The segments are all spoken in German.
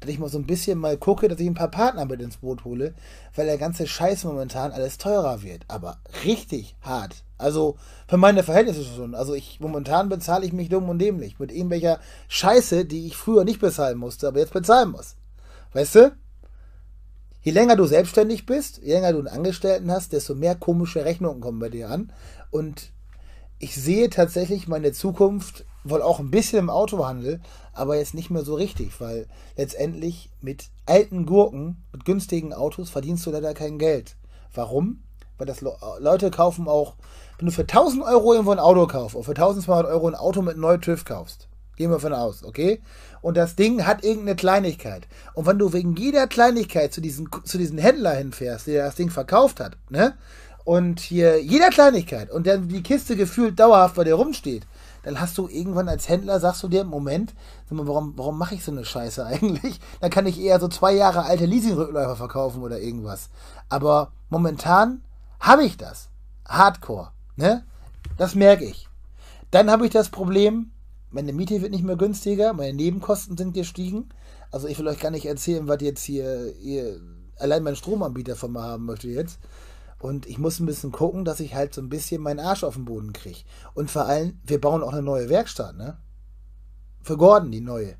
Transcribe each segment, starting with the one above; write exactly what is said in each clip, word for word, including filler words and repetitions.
dass ich mal so ein bisschen mal gucke, dass ich ein paar Partner mit ins Boot hole, weil der ganze Scheiß momentan alles teurer wird. Aber richtig hart. Also für meine Verhältnisse schon. Also ich momentan bezahle ich mich dumm und dämlich mit irgendwelcher Scheiße, die ich früher nicht bezahlen musste, aber jetzt bezahlen muss. Weißt du? Je länger du selbstständig bist, je länger du einen Angestellten hast, desto mehr komische Rechnungen kommen bei dir an. Und ich sehe tatsächlich meine Zukunft wohl auch ein bisschen im Autohandel, aber jetzt nicht mehr so richtig, weil letztendlich mit alten Gurken, mit günstigen Autos verdienst du leider kein Geld. Warum? Weil das Le Leute kaufen auch, wenn du für tausend Euro irgendwo ein Auto kaufst, oder für tausendzweihundert Euro ein Auto mit neuem TÜV kaufst, gehen wir von aus, okay? Und das Ding hat irgendeine Kleinigkeit. Und wenn du wegen jeder Kleinigkeit zu diesem, zu diesem Händler hinfährst, der das Ding verkauft hat, ne? Und hier jeder Kleinigkeit und dann die Kiste gefühlt dauerhaft bei dir rumsteht, dann hast du irgendwann als Händler, sagst du dir im Moment, sag mal, warum, warum mache ich so eine Scheiße eigentlich? Dann kann ich eher so zwei Jahre alte Leasingrückläufer verkaufen oder irgendwas. Aber momentan habe ich das. Hardcore. Ne? Das merke ich. Dann habe ich das Problem, meine Miete wird nicht mehr günstiger, meine Nebenkosten sind gestiegen. Also ich will euch gar nicht erzählen, was jetzt hier, hier allein mein Stromanbieter von mir haben möchte jetzt. Und ich muss ein bisschen gucken, dass ich halt so ein bisschen meinen Arsch auf den Boden kriege. Und vor allem, wir bauen auch eine neue Werkstatt, ne? Für Gordon, die neue.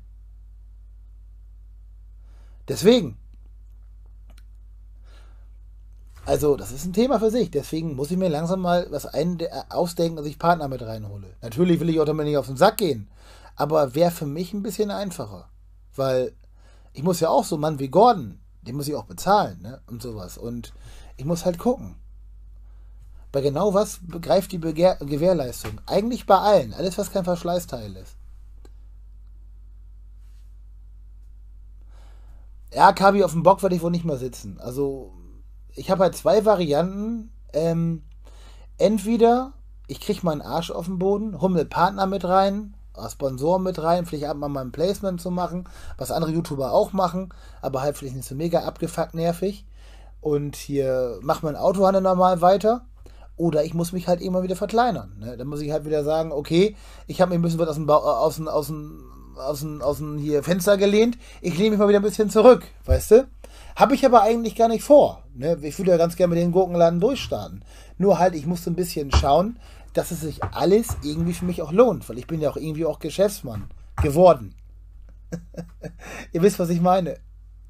Deswegen. Also, das ist ein Thema für sich. Deswegen muss ich mir langsam mal was ein ausdenken, dass ich Partner mit reinhole. Natürlich will ich auch damit nicht auf den Sack gehen. Aber wäre für mich ein bisschen einfacher. Weil ich muss ja auch so einen Mann wie Gordon, den muss ich auch bezahlen, ne? Und sowas. Und ich muss halt gucken. Bei genau was begreift die Begehr Gewährleistung? Eigentlich bei allen. Alles, was kein Verschleißteil ist. Ja, Kabi, auf dem Bock werde ich wohl nicht mehr sitzen. Also, ich habe halt zwei Varianten. Ähm, entweder ich kriege meinen Arsch auf den Boden, hole Partner mit rein, Sponsoren mit rein, vielleicht ab mal mein Placement zu machen, was andere YouTuber auch machen, aber halt vielleicht nicht so mega abgefuckt nervig. Und hier macht mein Autohandel normal weiter. Oder ich muss mich halt immer wieder verkleinern. Ne? Dann muss ich halt wieder sagen, okay, ich habe mir ein bisschen was aus dem, Bau, aus dem, aus dem, aus dem, aus dem hier Fenster gelehnt. Ich lehne mich mal wieder ein bisschen zurück, weißt du? Habe ich aber eigentlich gar nicht vor. Ne? Ich würde ja ganz gerne mit den Gurkenladen durchstarten. Nur halt, ich muss so ein bisschen schauen, dass es sich alles irgendwie für mich auch lohnt. Weil ich bin ja auch irgendwie auch Geschäftsmann geworden. Ihr wisst, was ich meine.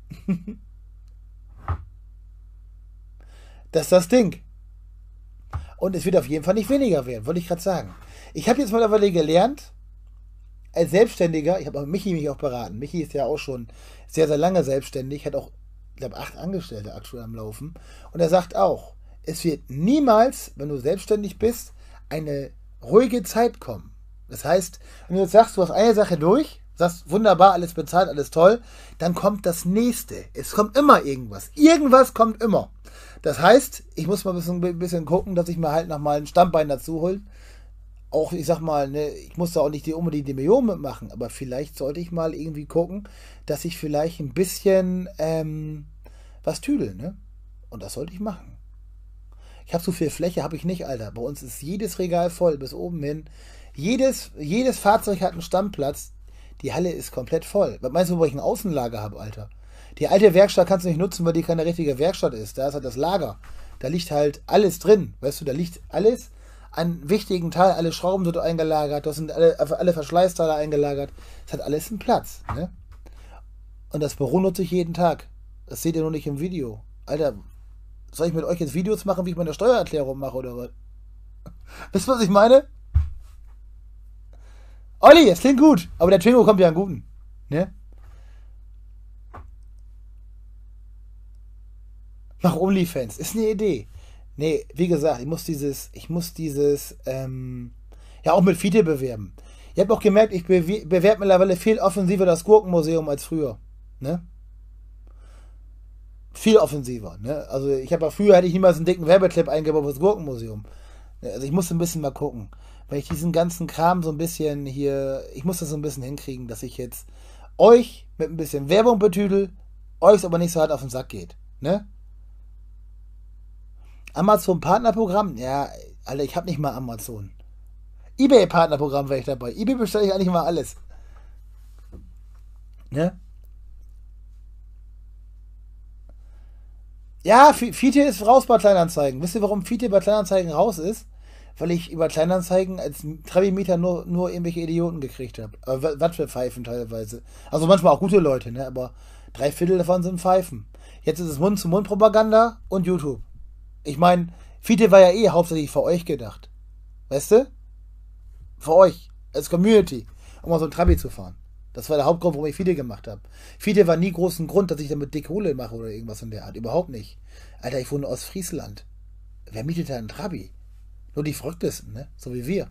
Das ist das Ding. Und es wird auf jeden Fall nicht weniger werden, wollte ich gerade sagen. Ich habe jetzt mittlerweile gelernt, als Selbstständiger, ich habe auch Michi mich auch beraten. Michi ist ja auch schon sehr, sehr lange selbstständig, hat auch, ich glaube, acht Angestellte aktuell am Laufen. Und er sagt auch, es wird niemals, wenn du selbstständig bist, eine ruhige Zeit kommen. Das heißt, wenn du jetzt sagst, du hast eine Sache durch, sagst, wunderbar, alles bezahlt, alles toll, dann kommt das nächste. Es kommt immer irgendwas. Irgendwas kommt immer. Das heißt, ich muss mal ein bisschen, ein bisschen gucken, dass ich mir halt nochmal ein Stammbein dazu hole. Auch, ich sag mal, ne, ich muss da auch nicht die, unbedingt die Million mitmachen, aber vielleicht sollte ich mal irgendwie gucken, dass ich vielleicht ein bisschen ähm, was tüdel, ne? Und das sollte ich machen. Ich habe so viel Fläche, habe ich nicht, Alter. Bei uns ist jedes Regal voll, bis oben hin. Jedes, jedes Fahrzeug hat einen Stammplatz. Die Halle ist komplett voll. Was meinst du, wo ich ein Außenlager habe, Alter? Die alte Werkstatt kannst du nicht nutzen, weil die keine richtige Werkstatt ist. Da ist halt das Lager. Da liegt halt alles drin. Weißt du, da liegt alles an wichtigen Teilen. Alle Schrauben sind eingelagert. Das sind alle, alle Verschleißteile eingelagert. Das hat alles einen Platz. Ne? Und das Büro nutze ich jeden Tag. Das seht ihr nur nicht im Video. Alter, soll ich mit euch jetzt Videos machen, wie ich meine Steuererklärung mache oder was? Wisst ihr, was ich meine? Olli, es klingt gut. Aber der Twingo kommt ja an guten. Ne? Mach OnlyFans. Ist eine Idee. Nee, wie gesagt, ich muss dieses, ich muss dieses, ähm, ja auch mit Fiete bewerben. Ihr habt auch gemerkt, ich bewe bewerbe mittlerweile viel offensiver das Gurkenmuseum als früher. Ne? Viel offensiver. Ne? Also ich habe ja früher, hätte ich niemals einen dicken Werbeclip eingebaut für das Gurkenmuseum. Also ich muss ein bisschen mal gucken. Weil ich diesen ganzen Kram so ein bisschen hier, ich muss das so ein bisschen hinkriegen, dass ich jetzt euch mit ein bisschen Werbung betüdel, euch aber nicht so hart auf den Sack geht. Ne? Amazon Partnerprogramm? Ja, Alter, ich habe nicht mal Amazon. eBay Partnerprogramm wäre ich dabei. eBay bestelle ich eigentlich mal alles. Ne? Ja, Fiete ist raus bei Kleinanzeigen. Wisst ihr, warum Fiete bei Kleinanzeigen raus ist? Weil ich über Kleinanzeigen als Trabi-Mieter nur, nur irgendwelche Idioten gekriegt habe. Aber was für Pfeifen teilweise. Also manchmal auch gute Leute, ne? Aber drei Viertel davon sind Pfeifen. Jetzt ist es Mund-zu-Mund-Propaganda und YouTube. Ich meine, Fiete war ja eh hauptsächlich für euch gedacht. Weißt du? Für euch, als Community, um mal so ein Trabi zu fahren. Das war der Hauptgrund, warum ich Fiete gemacht habe. Fiete war nie großen Grund, dass ich damit dicke Kohle mache oder irgendwas in der Art. Überhaupt nicht. Alter, ich wohne aus Friesland. Wer mietet da einen Trabi? Nur die Verrücktesten, ne? So wie wir.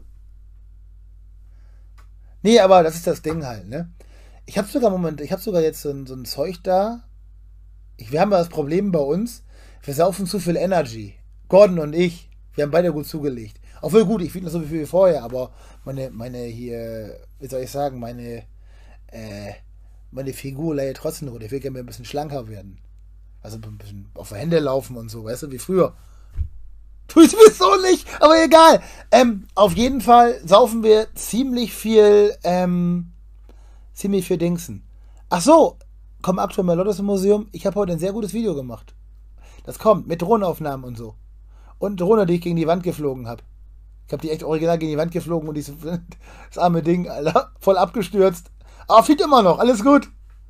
Nee, aber das ist das Ding halt, ne? Ich habe sogar, Moment, ich habe sogar jetzt so ein, so ein Zeug da. Ich, wir haben ja das Problem bei uns, wir saufen zu viel Energy. Gordon und ich, wir haben beide gut zugelegt. Obwohl gut, ich wiege noch so viel wie vorher, aber meine, meine hier, wie soll ich sagen, meine, äh, meine Figur leidet trotzdem noch. Ich will gerne ein bisschen schlanker werden. Also ein bisschen auf die Hände laufen und so, weißt du, wie früher. Tu ich sowieso nicht, aber egal. Ähm, auf jeden Fall saufen wir ziemlich viel, ähm, ziemlich viel Dingsen. Ach so, komm aktuell mal Lottes im Museum. Ich habe heute ein sehr gutes Video gemacht. Das kommt mit Drohnenaufnahmen und so. Und Drohne, die ich gegen die Wand geflogen habe. Ich habe die echt original gegen die Wand geflogen und dieses, das arme Ding, Alter, voll abgestürzt. Aber fliegt immer noch, alles gut.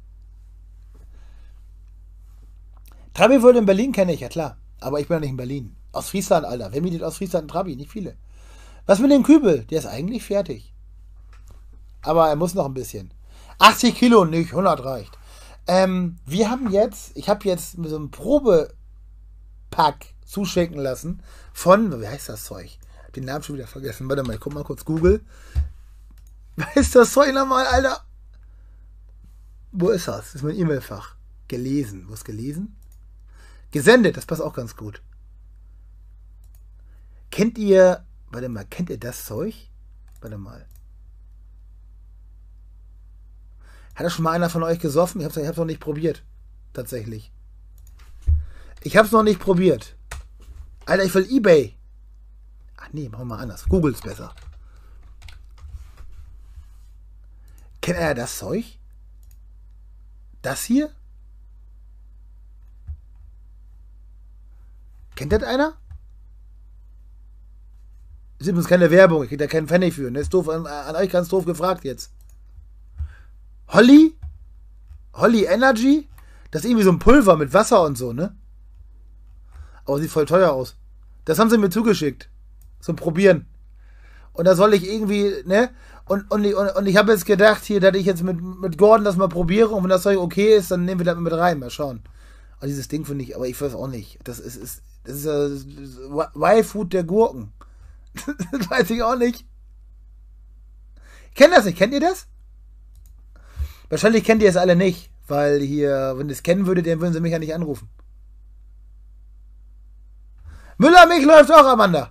Trabi würde in Berlin kenne ich, ja klar. Aber ich bin ja nicht in Berlin. Aus Friesland, Alter. Wer mietet aus Friesland einen Trabi? Nicht viele. Was mit dem Kübel? Der ist eigentlich fertig. Aber er muss noch ein bisschen. achtzig Kilo nicht, hundert reicht. Ähm, wir haben jetzt, ich habe jetzt so ein Probepack zuschicken lassen von, wie heißt das Zeug? Den Namen schon wieder vergessen. Warte mal, ich guck mal kurz Google. Was ist das Zeug nochmal, Alter? Wo ist das? Das ist mein E-Mail-Fach. Gelesen. Wo ist gelesen? Gesendet, das passt auch ganz gut. Kennt ihr, warte mal, kennt ihr das Zeug? Warte mal. Hat das schon mal einer von euch gesoffen? Ich hab's, ich hab's noch nicht probiert. Tatsächlich. Ich hab's noch nicht probiert. Alter, ich will eBay. Ach nee, machen wir mal anders. Google's besser. Kennt ihr das Zeug? Das hier? Kennt das einer? Ist übrigens keine Werbung, ich krieg da keinen Pfennig für. Ne? Ist doof, an, an euch ganz doof gefragt jetzt. Holly? Holly Energy? Das ist irgendwie so ein Pulver mit Wasser und so, ne? Aber sieht voll teuer aus. Das haben sie mir zugeschickt. Zum Probieren. Und da soll ich irgendwie, ne? Und, und, und, und ich habe jetzt gedacht, hier, dass ich jetzt mit, mit Gordon das mal probiere und wenn das Zeug okay ist, dann nehmen wir das mit rein. Mal schauen. Aber dieses Ding finde ich, aber ich weiß auch nicht. Das ist, ist das ist ja Y-Food der Gurken. Das weiß ich auch nicht. Ich kenne das nicht. Kennt ihr das? Wahrscheinlich kennt ihr es alle nicht, weil hier, wenn ihr es kennen würdet, dann würden sie mich ja nicht anrufen. Müller-Milch läuft auch, Amanda.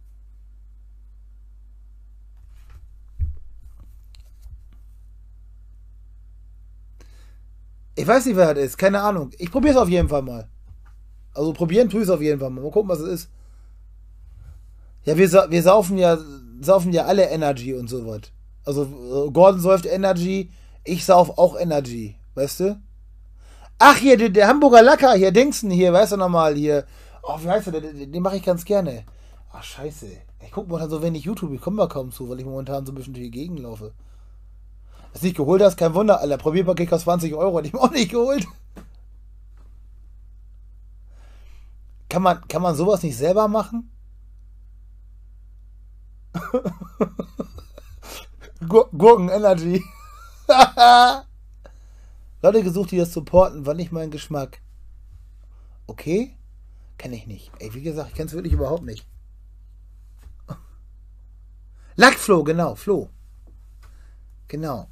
Ich weiß nicht, wer das ist. Keine Ahnung. Ich probiere es auf jeden Fall mal. Also probieren tue ich es auf jeden Fall mal. Mal gucken, was es ist. Ja, wir, sa wir saufen ja saufen ja alle Energy und sowas. Also Gordon säuft Energy, ich sauf auch Energy, weißt du? Ach, hier, der, der Hamburger Lacker, hier, Dingsen, hier, weißt du nochmal, hier. Oh, wie heißt der? Den, den mache ich ganz gerne. Ach, scheiße. Ich gucke momentan so wenig YouTube, ich komme da kaum zu, weil ich momentan so ein bisschen durch die Gegend laufe. Was du nicht geholt hast, kein Wunder, Alter. Probierpaket kostet zwanzig Euro, hätte ich mir auch nicht geholt. Kann man, kann man sowas nicht selber machen? Gur Gurken Energy. Leute gesucht, die das supporten, war nicht mein Geschmack. Okay? Kenne ich nicht. Ey, wie gesagt, ich kenne es wirklich überhaupt nicht. Lackfloh, genau, Flo. Genau.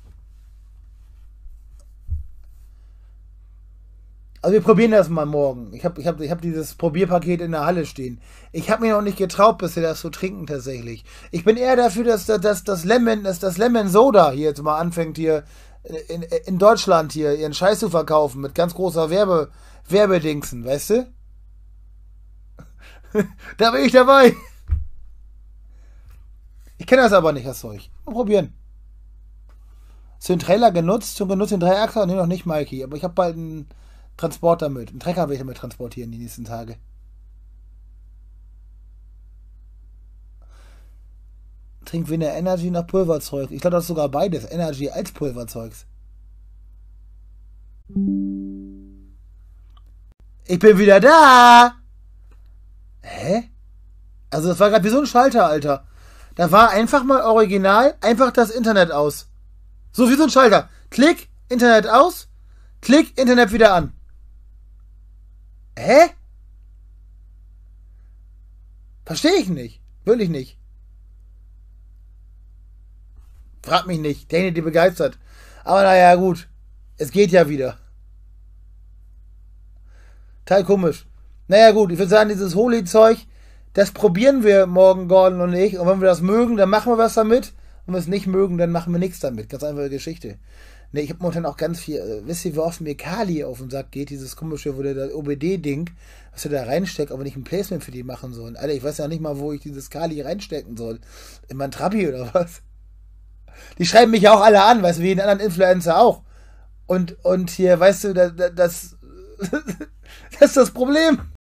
Also wir probieren das mal morgen. Ich habe ich hab, ich hab dieses Probierpaket in der Halle stehen. Ich habe mir noch nicht getraut, bisher das zu trinken tatsächlich. Ich bin eher dafür, dass, dass, dass, Lemon, dass das Lemon Soda hier jetzt mal anfängt, hier in, in Deutschland hier ihren Scheiß zu verkaufen mit ganz großer Werbe, Werbedingsen, weißt du? Da bin ich dabei. Ich kenne das aber nicht, das Zeug. Mal probieren. Hast du den Trailer genutzt? Zum Genutzen den Dreiachser? Nee, noch nicht, Mikey. Aber ich habe bald einen Transport damit. Einen Trecker will ich damit transportieren die nächsten Tage. Trink weder Energy noch Pulverzeug. Ich glaube, das ist sogar beides. Energy als Pulverzeugs. Ich bin wieder da! Hä? Also das war gerade wie so ein Schalter, Alter. Da war einfach mal original einfach das Internet aus. So wie so ein Schalter. Klick, Internet aus. Klick, Internet wieder an. Hä? Verstehe ich nicht. Will ich nicht. Frag mich nicht. Technik, die begeistert. Aber naja, gut. Es geht ja wieder. Total komisch. Naja, gut. Ich würde sagen, dieses Holy-Zeug, das probieren wir morgen, Gordon und ich. Und wenn wir das mögen, dann machen wir was damit. Und wenn wir es nicht mögen, dann machen wir nichts damit. Ganz einfache Geschichte. Ne, ich habe momentan auch ganz viel, äh, wisst ihr, wie oft mir Kali auf den Sack geht, dieses komische, wo der das O B D-Ding, was er da reinsteckt, aber nicht ein Placement für die machen sollen. Alter, ich weiß ja nicht mal, wo ich dieses Kali reinstecken soll. In mein Trabi oder was? Die schreiben mich ja auch alle an, weißt du, wie jeden anderen Influencer auch. Und, und hier, weißt du, das, das, das ist das Problem.